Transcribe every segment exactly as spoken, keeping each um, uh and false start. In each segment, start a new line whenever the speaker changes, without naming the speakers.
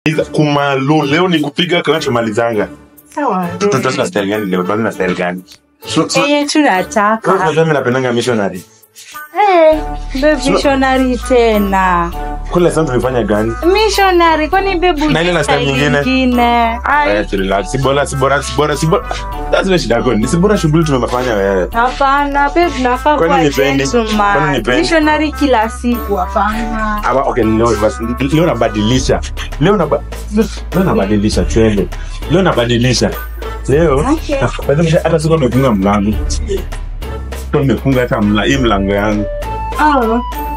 Kumalu leo ni kupiga kinachomalizanga.
Sawa.
Tunataka style gani leo? Tunataka style gani?
Eh, tunataka.
Kwa sababu napendanga missionary.
Eh, baby missionary tena.
Kule sasa tulifanya gani?
Missionary kwani baby
na ile na style nyingine.
Ai,
relax. Bora si bora si bora si bora. That's what shida gani? Si bora shughuli tumefanya wewe.
Hapana, baby tunafaa kwa gentleman. Missionary kila siku hapana.
Aba okay, leo basi leo nabadilisha. Leo na leo nabadilisha twende. Leo nabadilisha. Leo basi hata siko nimefunga mlango. Ndio nimefunga hata mlango, hii mlango yangu.
Ah.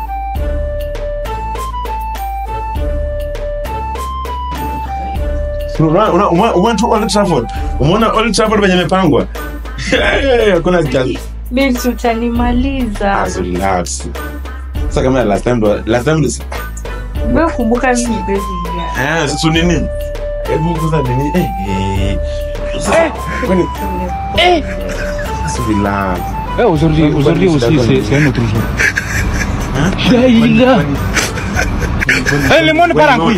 Una una una tu Old Trafford. Umeona Old Trafford venye imepangwa? Hakuna kitu.
Bill tutanimaliza.
Ah, relax. Sasa kama last time last time
wewe kumbuka mimi baby.
Ah, sasa nini? Hebu kuza nini? Eh. Eh. Kwani eh. Relax.
Eh, aujourd'hui aujourd'hui aussi c'est c'est un autre jour. Hein? Daïla. Eh, le monde para kui.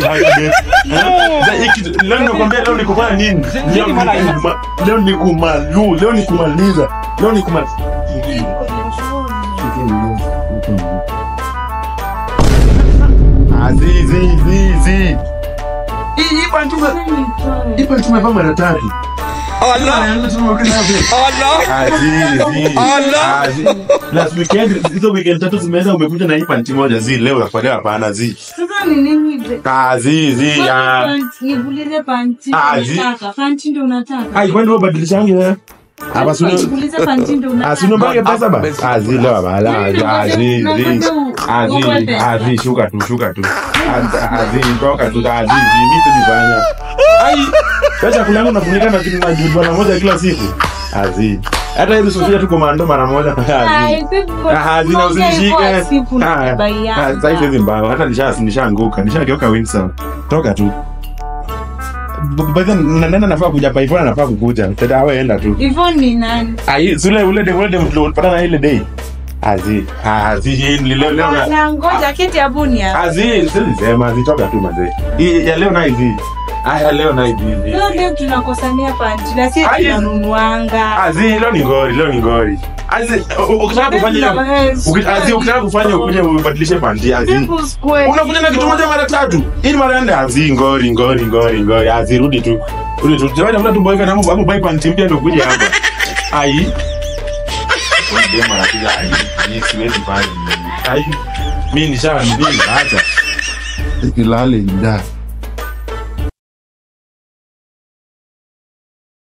Leo nakwambia leo nikufanya nini? Leo nikumalu, leo nikumaliza. Leo nikumaliza. Azizi, zizi. Hii pantume. Hii pantume kama mara tatu.
Allah. Allah.
Azizi.
Allah.
Last weekend, hizo weekend tatu zimeenda umekuja na hii panti moja zi leo unafuatia hapana zi.
Sasa ni nini?
Kazi zi ya.
Nibulize panti. Unataka panti ndio unataka.
Ai kwani wewe badilishangi wewe? Hapa sio.
Nibulize panti ndio unataka.
Asino mbaya pesa ba. Azi leo bala. Azi zi. Azi azi shuka tu shuka tu. Azi toka tu azi zi mimi tulifanya. Ai. Sasa kulangu nafunika na kitu na jibu na moja kila siku. Azi. Hata hizo sofia tu komando mara moja. Azi na usishike. Sasa hivi mbaya. Hata nishasi nishaanguka. Nishageuka Windsor. Toka tu. Bado nenda nafaa kuja pa Ivona nafaa kukuja. Tada wewe enda tu.
Ivona ni nani?
Ai, zile ule de ule de mlipata na ile day. Azi. Azi hii leo leo.
Na ngoja kiti ya bunia.
Azi, sema zitoka tu mazee. Hii ya leo na hivi. Aya leo na hivi.
Leo ndio tunakosania panti na sisi tunanunuanga.
Azi leo ni ngori, leo ni ngori. Azi ukitaka kufanya Azi ukitaka kufanya ukuje ubadilishe panti Azi. Unakuja na kitu moja mara tatu. Hii mara nne Azi ngori ngori ngori ngori. Azi rudi tu. Rudi tu. Jamaa mtu boyka na mambo buy panti mpya ndio kuja hapa. Ai. Ndio mara kija ai. Ni siwezi fanya. Ai. Mimi nishawa mimi hata. Ikilale ndio.